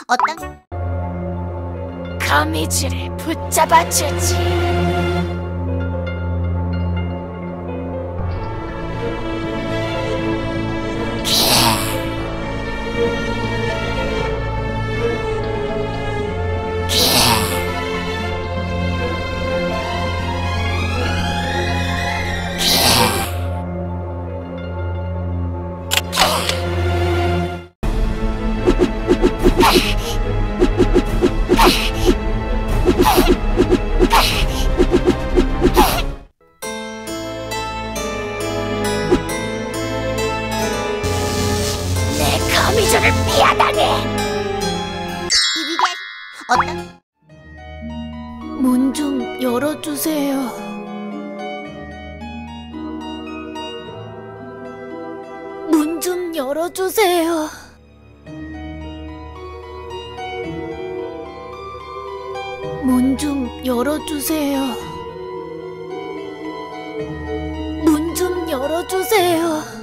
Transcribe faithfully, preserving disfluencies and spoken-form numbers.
어떤 거미줄을 붙잡아주지. 거미줄을 피하다니! 이 위대한 어떤 문 좀 열어주세요. 문 좀 열어주세요. 문 좀 열어주세요. 문 좀 열어주세요.